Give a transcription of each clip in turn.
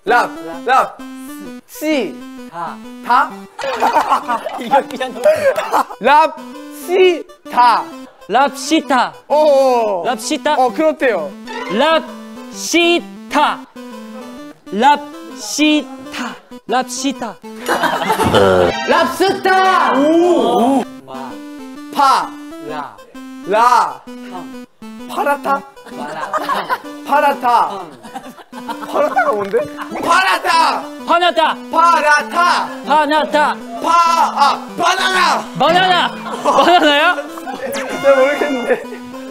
다? 이거 그냥 랍시타. 랍시타. 오. 랍시타. 그렇대요. 랍시타. 랍시타. 랍시타. 랍스타. 오. 파라타. 파라타가 뭔데? 파라타. 바나나. 바나나. 바나나야? 잘 모르겠는데.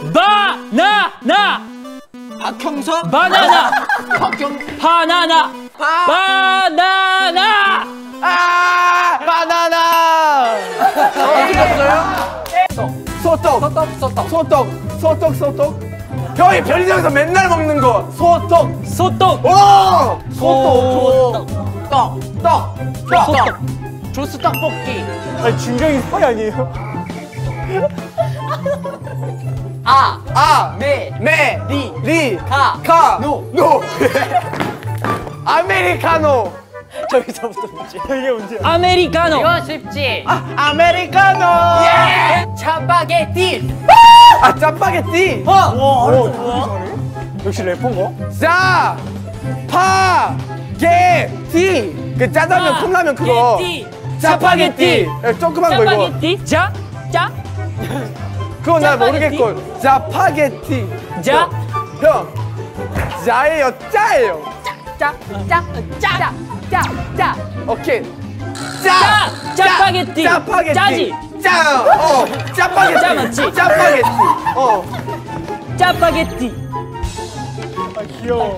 바나나. 박형석? 바나나. 바나나. 바나나. 소떡. 형이 편의점에서 맨날 먹는 거. 소떡. 오! 소떡. 조스 떡볶이. 아니 중경이 스파이 아니에요? 노. 아메리카노. 저기서부터 문제. 이게 문제야. 아메리카노. 이거 쉽지. 아메리카노. 차파게티. 짜파게티. 역시 래퍼인가? 짜파게티. 그 짜장면 컵라면 그거. 짜파게티. 조그만 거 이거. 짜파게티. 짜. 그거 나 모르겠고. 짜파게티. 자. 형. 짜예요. 짜. 오케이. 짜파게티. 짜지. 짜파게티. 짜 맞지? 짜파게티. 짜파게티. 귀여워.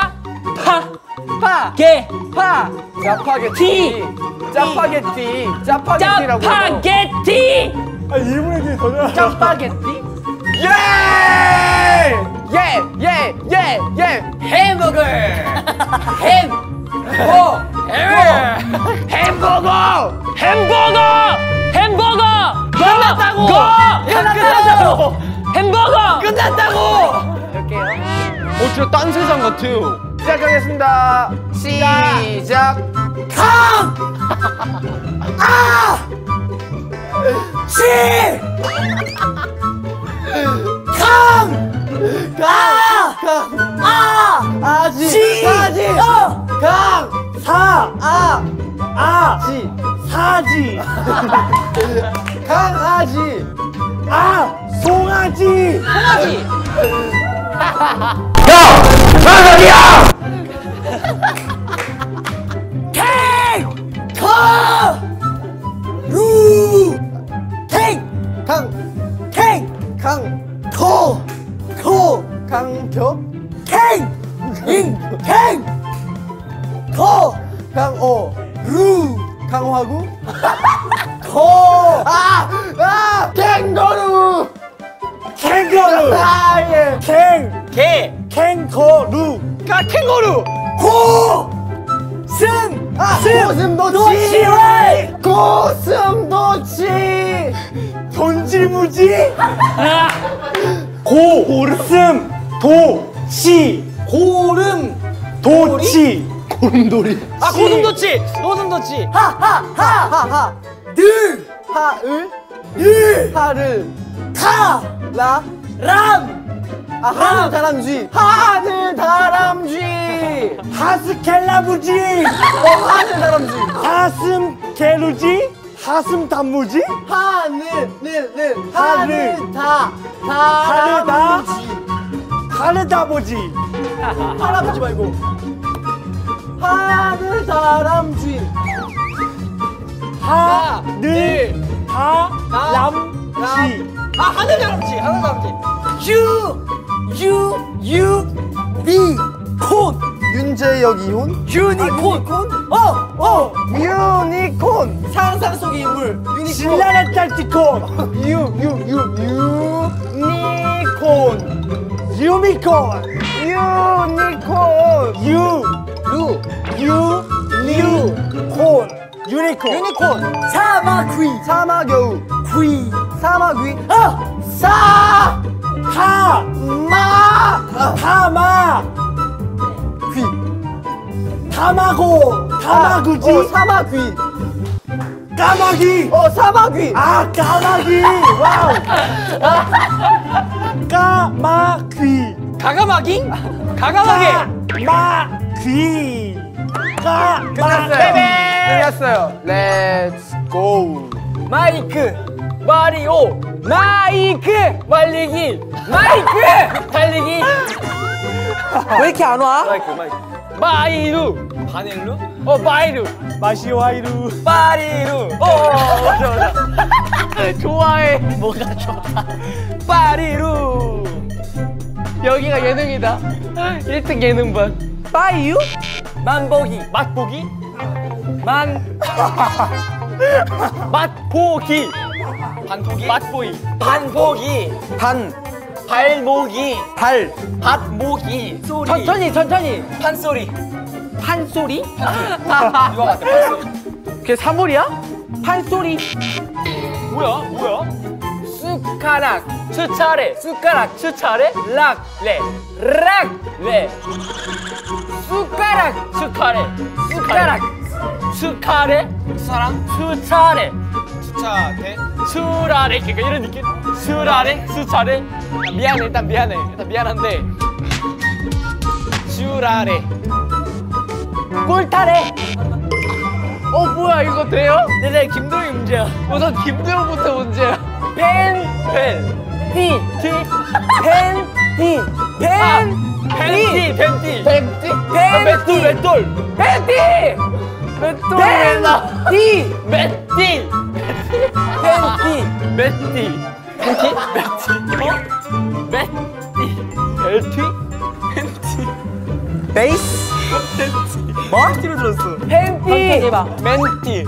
짜파게티. 짜파게티라고. 짜파게티. 일본 애들이 더 잘. 짜파게티. 예. 햄버거. 햄버거. 끝났다고. 햄버거. 끝났다고. 이렇게요. 진짜 딴 세상 같아요. 시작하겠습니다. 시작. 송아지. 강화구. 캥거루. 캥거루. 고슴도치. 돈지무지. 고름도치. 고슴도치. 하늘다람쥐. 하스켈라부지. 하슴케루지. 하슴단무지. 하늘다보지. 할아버지 말고. 하늘다람쥐. 하늘다람쥐. 유니콘. 윤재혁 이혼. 유니콘. 유니콘. 상상 속의 인물. 신라의 짤티콘. 유니콘. 사마귀. 사마귀. 사마귀. 까마귀. 사마귀. 아 까마귀. 와우. 까마귀. 가가마기? 가가마기. 까마귀. 끝났어요. 끝났어요. 렛츠 고. 마이크. 마리오. 마이크. 말리기. 마이크. 달리기. 왜 이렇게 안 와? 마이루. 바닐루? 마이루. 마시와이루. 파리루. 맞아. 좋아해. 뭐가 좋아? 파리루. 여기가 예능이다. 1등 예능반. 빠이유? 만보기. 맛보기? 맛보기. 반보기? 맛보기. 반보기. 발모기. 밭모기. 소리. 천천히. 판소리. 판소리? 이거 같아, 판소리. 그게 사물이야? 판소리. 뭐야? 숟가락. 수차례. 숟가락. 수차례. 락레. 숟가락. 수카레. 숟가락. 수카레. 수사랑. 수차례. 수차대. 수라레. 그러니까 이런 느낌. 수라레. 수차례. 미안해. 일단 미안한데. 수라레. 꿀타래. 뭐야 이거 돼요? 네, 김도영이 문제야. 우선 김도영부터 문제야. 팬티. 베이스? 뭐? 팬티로 들었어. 팬티. 멘티.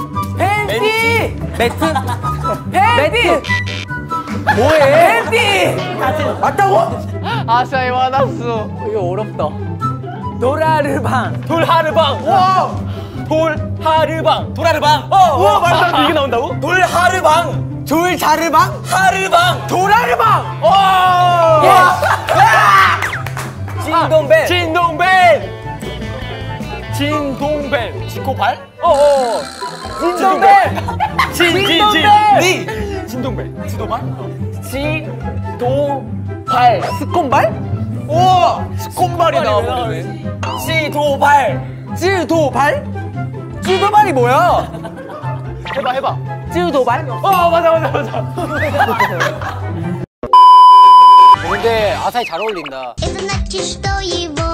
매트. 뭐해? 맞다고? 아싸이 화났어. 이거 어렵다. 도라르방. 와. 도라르방. 우와 말도 이게 나온다고? 돌하르방. 졸자르방? 하르방. 도라르방! 진동벨. 지코발? 진동벨! 진동벨. 스콘발? 우와! 스콘발이 나와버리네. 찌도발? 찌도발이 뭐야? 해봐. 찌도발? 맞아. 근데 아사히 잘 어울린다. Это значит, что его